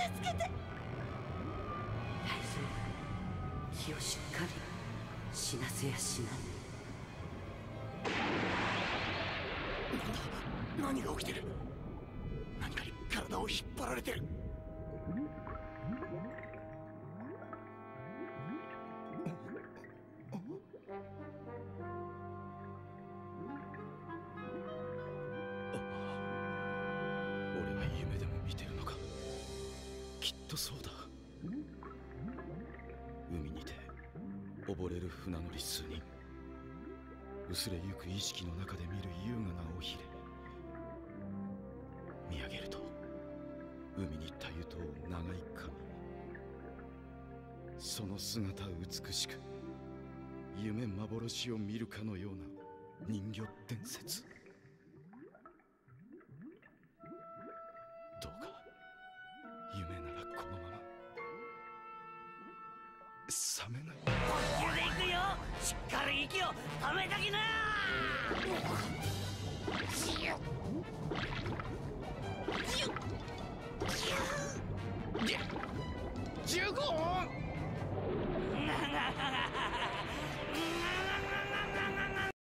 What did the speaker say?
助けて。大丈夫、気をしっかり死なせやしない。 なんだ、何が起きてる。何かに体を引っ張られてる。俺は夢でも見てるのか。きっとそうだ。海にて溺れる船乗り数人、薄れゆく意識の中で見る優雅な尾ひれ。見上げると海にたゆとう長い髪、その姿美しく夢幻を見るかのような人魚伝説。どうか夢ならこのまま覚めない。 途中で行くよ。しっかり息を止めときな。 ジュゴン。